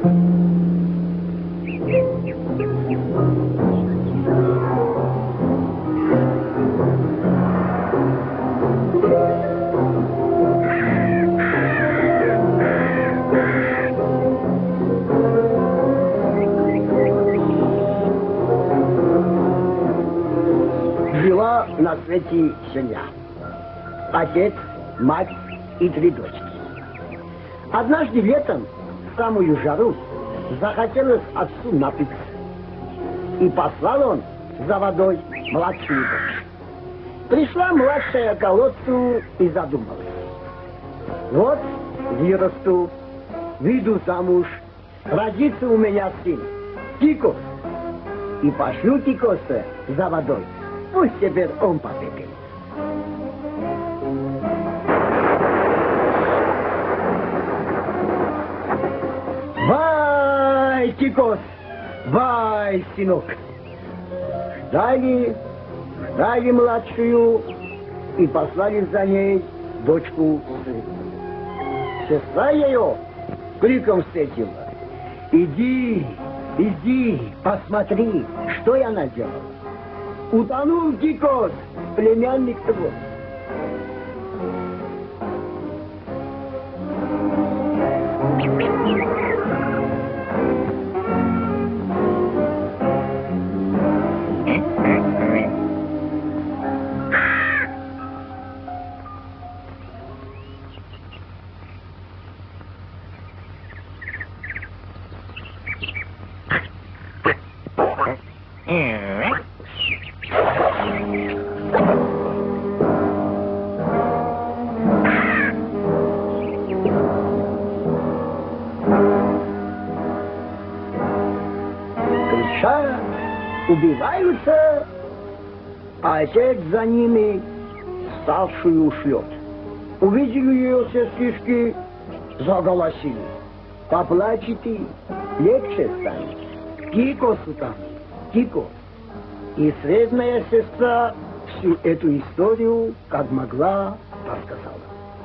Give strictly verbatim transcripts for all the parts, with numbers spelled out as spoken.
Жила на свете семья. Отец, мать и три дочки. Однажды летом, в самую жару, захотелось отцу напиться. И послал он за водой младшую дочь. Пришла младшая к колодцу и задумалась. Вот вырасту, выйду замуж, родится у меня сын, Кикос. И пошлю Кикоса за водой. Пусть теперь он попекает. Вай, Кикос! Вай, сынок! Ждали, ждали младшую и послали за ней дочку сына. Сестра ее криком встретила. Иди, иди, посмотри, что я наделала. Утонул Кикос, племянник твой. Убиваются, а отец за ними старшую шлет. Увидели ее сестрички, заголосили. Поплачете, легче станет. Кикосу там, Кикос. И средная сестра всю эту историю, как могла, рассказала.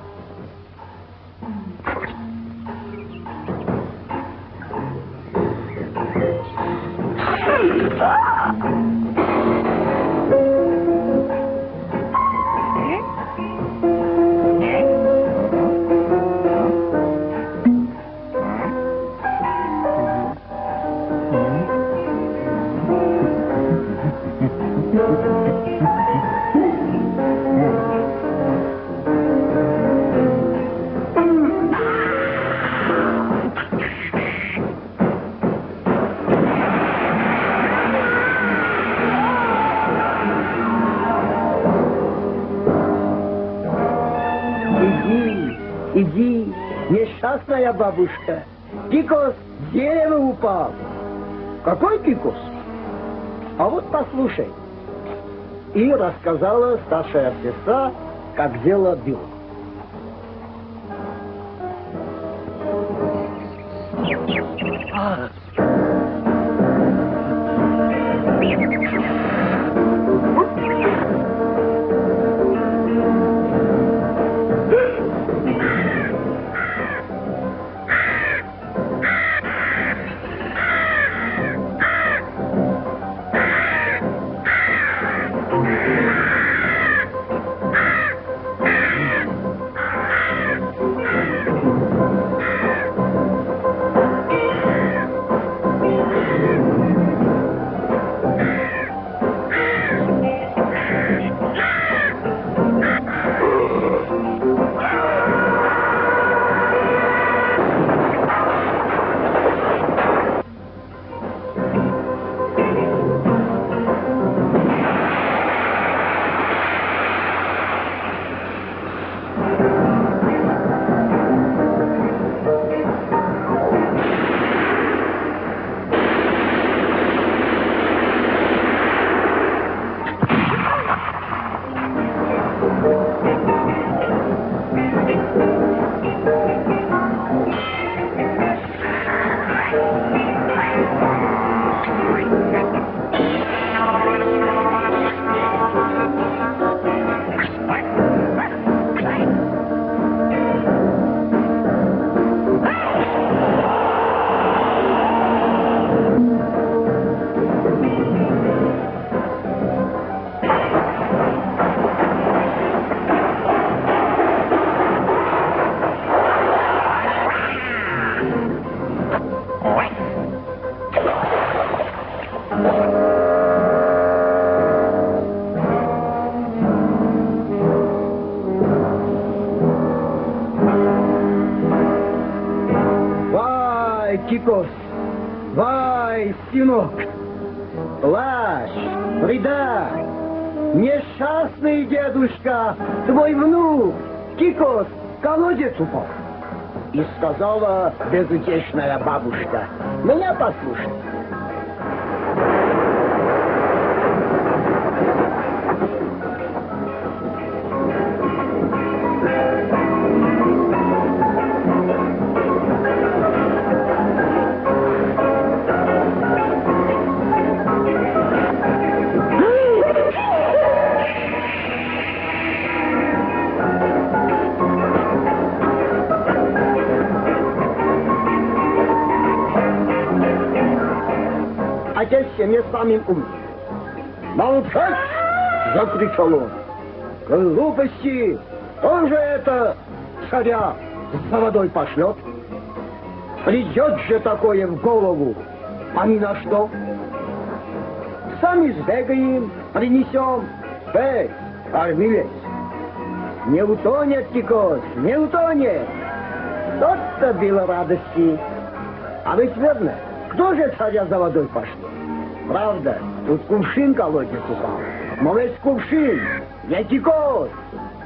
Иди, несчастная бабушка. Кикос с дерева упал. Какой Кикос? А вот послушай. И рассказала старшая сестра, как дело было. А. Кикос, вай, сынок, плачь, вреда, несчастный дедушка, твой внук, Кикос, колодец упал. И сказала безутешная бабушка, меня послушай. Отец семье самим умным. Молчать! Закричал он. Глупости! Кто же это царя за водой пошлет? Придет же такое в голову, а ни на что. Сами сбегаем, принесем. Эй, кормилец! Не утонет, Кикос, не утонет! Тот-то было радости. А ведь верно, кто же царя за водой пошлет? Правда, тут кувшин колодец упал. Молодец кувшин, я Кикос.